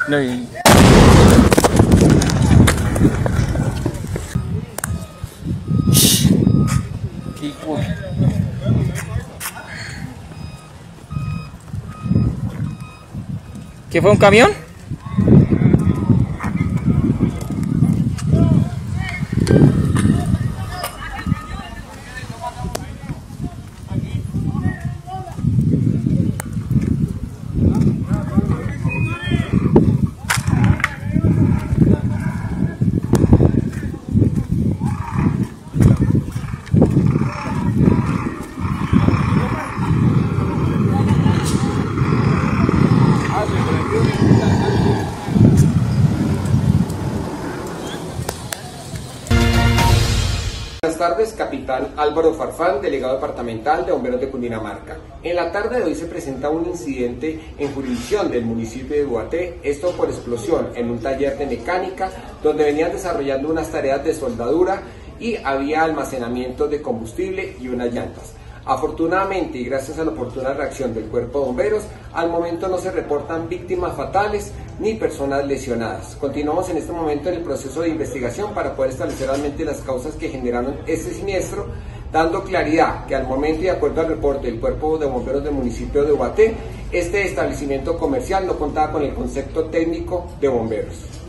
No, y... ¿Qué fue, un camión? Buenas tardes, capitán Álvaro Farfán, delegado departamental de Bomberos de Cundinamarca. En la tarde de hoy se presenta un incidente en jurisdicción del municipio de Ubaté, esto por explosión en un taller de mecánica donde venían desarrollando unas tareas de soldadura y había almacenamiento de combustible y unas llantas. Afortunadamente y gracias a la oportuna reacción del cuerpo de bomberos, al momento no se reportan víctimas fatales ni personas lesionadas. Continuamos en este momento en el proceso de investigación para poder establecer realmente las causas que generaron este siniestro, dando claridad que al momento y de acuerdo al reporte del cuerpo de bomberos del municipio de Ubaté, este establecimiento comercial no contaba con el concepto técnico de bomberos.